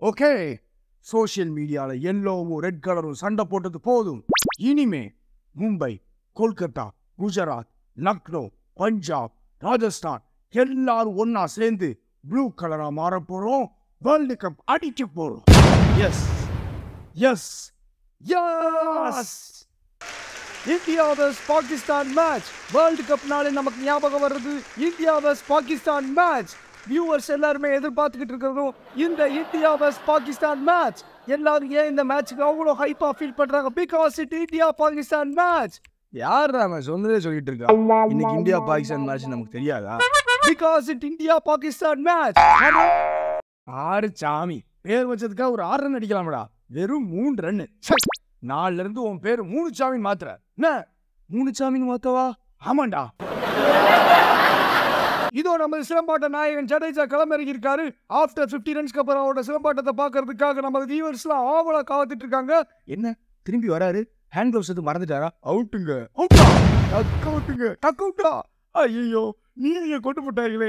Okay, social மீடியால எல்லோவும் red கலரும் சண்டை போட்டது போதும். இனிமே மும்பை, கொல்கத்தா, குஜராத், லக்னோ, பஞ்சாப், ராஜஸ்தான் எல்லாரும் ஒன்னா சேர்ந்து ப்ளூ கலரா மாற போறோம். வேர்ல்டு கப் அடிக்க போறோம். Yes yes yes. India vs Pakistan match. World கப்னாலே நமக்கு ஞாபகம் வர்றது India vs Pakistan match. Viewers எல்லாருமே எதிர்பார்த்துக்கிட்டு இருக்கிறதும் இந்த இந்தியா vs பாகிஸ்தான் மேட்ச். எல்லாரும் ஏன் இந்த மேட்சுக்கு அவ்வளோ ஹைப்பா ஃபீல் பண்றாங்க? Because it India Pakistan match. யார் நாம சொன்னதே சொல்லிட்டு இருக்கா? இன்னைக்கு இந்தியா பாகிஸ்தான் மேட்ச் நமக்கு தெரியாதா? Because it India Pakistan match. ஆறு சாமி பேர் வச்சதுக்காக ஒரு 6 ரன் அடிக்கலாமடா. வெறும் 3 ரன். 4ல இருந்து உன் பேர் 3 சாமி மாத்துற. என்ன 3 சாமின்னு மாத்தவா? ஆமாண்டா. இதோ நம்ம சிலம்பாட்ட நாயகன் ஜடேஜா களமிறங்கி இருக்காரு. ஆஃப்டர் 50 ரன்ஸ்க்கு அப்புறம் அவரோட சிலம்பாட்டத்தை பார்க்கறதுக்காக நம்ம வியூவர்ஸ்லாம் ஆவலா காத்துட்டு இருக்காங்க. என்ன திரும்பி வராரு? ஹேண்ட் கிளவுஸ் எது மறந்துட்டாரா? அவுட்டுங்க. அவுட்டுங்க. டக் அவுட்டா? ஐயோ, நீங்க கொண்டு போட்டாங்களே.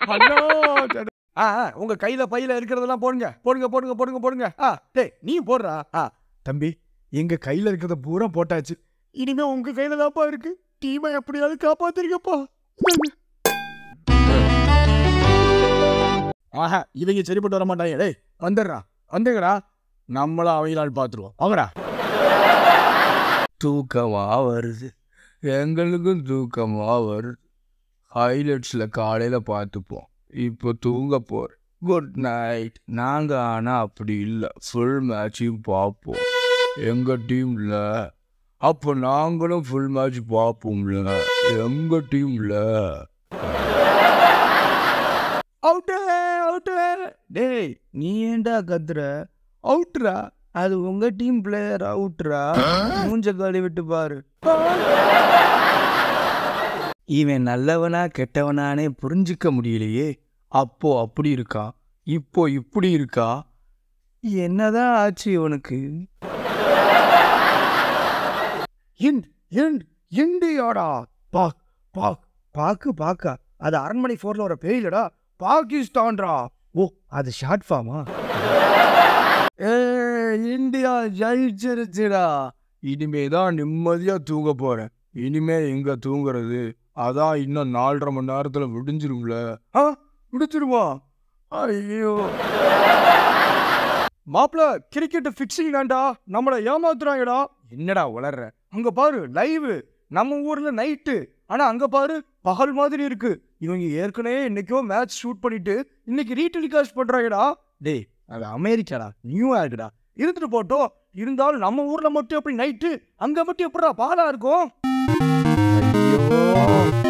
உங்க கையில பையில இருக்கிறதெல்லாம் போடுங்க. டேய் நீ போடுறா. தம்பி, எங்க கையில இருக்கிறத பூரா போட்டாச்சு. இனிமே உங்க கையில தான்ப்பா இருக்கு. டீமை எப்படியாவது காப்பாத்திருக்கப்பா. இவங்க சரிப்பட்டு வர மாட்டாங்க. டேய் வந்துடுறா. நம்மள அவங்களால் பார்த்துருவோம். அவரா தூக்கமா வருது. எங்களுக்கும் தூக்கமா வருது. ஹைலைட்ஸ்ல காலையில பார்த்துப்போம். இப்போ தூங்க போறேன். Good night. நாங்க ஆனா அப்படி இல்லை, ஃபுல் மேட்சையும் பார்ப்போம் எங்க டீம்ல. அப்போ நாங்களும் ஃபுல் மேட்ச் பார்ப்போம்ல எங்க டீம்ல. அவுட்டு. டேய் நீ ஏண்டா கத்துற? அவுட்ரா, அது உங்க டீம் பிளேயர். அவுட்ரா, மூஞ்ச காலி விட்டு பாரு. இவன் நல்லவனா கெட்டவனானே புரிஞ்சுக்க முடியலையே. அப்போ அப்படி இருக்கா, இப்போ இப்படி இருக்கா. என்னதான் ஆச்சு இவனுக்கு? இந்தியாடா. பாக்கு அது அரண்மனை 4ல வர பேயிலடா. பாகிஸ்தான்டா. ஓ, அது ஷார்ட் ஃபார்மா? இந்தியா ஜெயிச்சிருச்சுடா. இனிமேதான் நிம்மதியா தூங்க போறேன். இனிமே எங்க தூங்குறது? அதான் இன்னும் 4.5 மணி நேரத்துல விடிஞ்சிரும்ல. விடிச்சிருமா? ஐயோ மாப்பிள, கிரிக்கெட் ஃபிக்ஸிங் வேண்டா, நம்மளை ஏமாத்துறாங்கடா. என்னடா வளர்ற? அங்க பாரு லைவ். நம்ம ஊர்ல நைட்டு, ஆனா அங்க பாரு பகல் மாதிரி இருக்கு. இவங்க ஏற்கனவே இன்னைக்கோ மேட்ச் ஷூட் பண்ணிட்டு இன்னைக்கு ரீடெலிகாஸ்ட் பண்றாங்கடா. டேய் அது அமெரிக்காடா, நியூயார்க்டா. இருந்துட்டு போட்டோம். இருந்தாலும் நம்ம ஊர்ல மட்டும் எப்படி நைட்டு, அங்க மட்டும் எப்படா பகலா இருக்கும்? ஐயோ